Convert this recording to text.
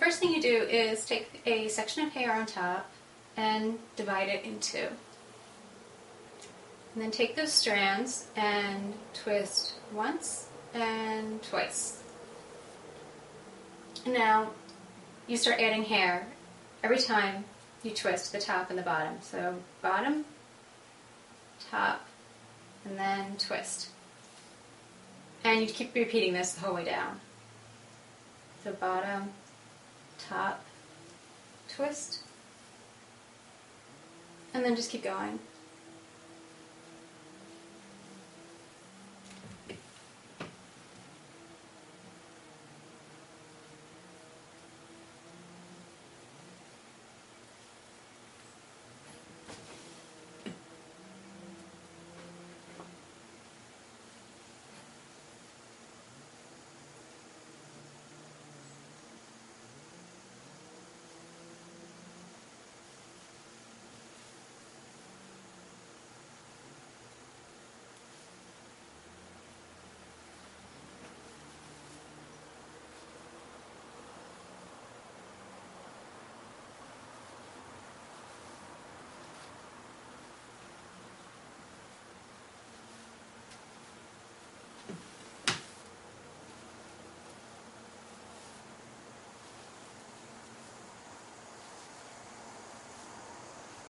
first thing you do is take a section of hair on top and divide it in two. And then take those strands and twist once and twice. And now you start adding hair every time you twist the top and the bottom. So bottom, top, and then twist. And you keep repeating this the whole way down. So bottom, top, twist, and then just keep going.